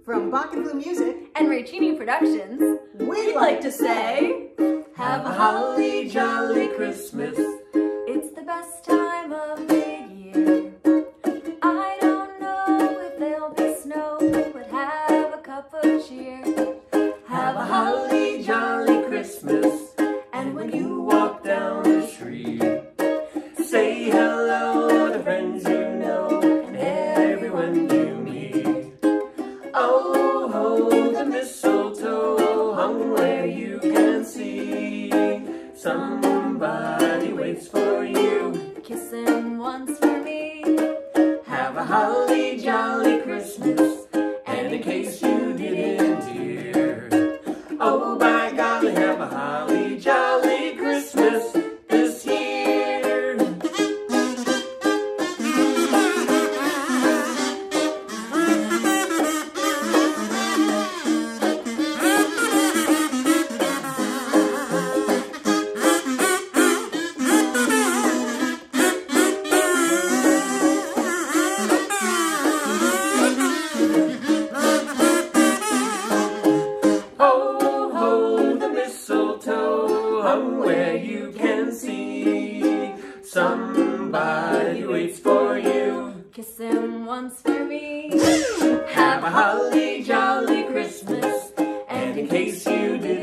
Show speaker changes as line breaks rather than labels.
From Bock and Blue Music
and Rachini Productions,
we'd like to say,
have
a holly jolly Christmas.
It's the best time of the year. I don't know if there'll be snow, but have a cup of cheer.
Have a holly jolly Christmas. And when you walk down the street, say hello to friends you know and everyone you meet. Oh, ho, the mistletoe hung where you can see. Somebody waits for you.
Kiss him once for me.
Have a holly jolly Christmas. And in case you didn't hear, oh, by golly, have a holly jolly Christmas this year. Ho, ho, the mistletoe hung where you can see. Somebody waits for you.
Kiss him once for me.
Have a holly jolly Christmas. And in case you did